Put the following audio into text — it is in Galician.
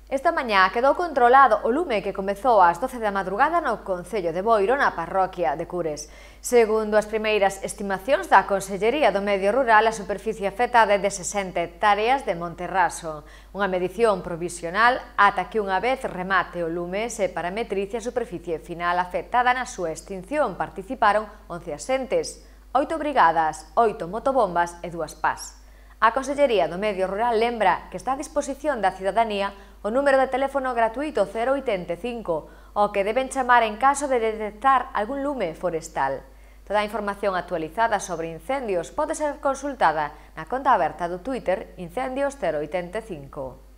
Esta mañá quedou controlado o lume que comezou ás 12 da madrugada no concello de Boiro, na parroquia de Cures. Segundo as primeiras estimacións da Consellería do Medio Rural, a superficie afectada é de 60 hectáreas de Monterraso. Unha medición provisional ata que unha vez remate o lume se parametrice a superficie final afectada. Na súa extinción participaron 11 axentes, 8 brigadas, 8 motobombas e 2 PAS. A Consellería do Medio Rural lembra que está a disposición da cidadanía o número de teléfono gratuito 085, ao que deben chamar en caso de detectar algún lume forestal. Toda a información actualizada sobre incendios pode ser consultada na conta aberta do Twitter Incendios 085.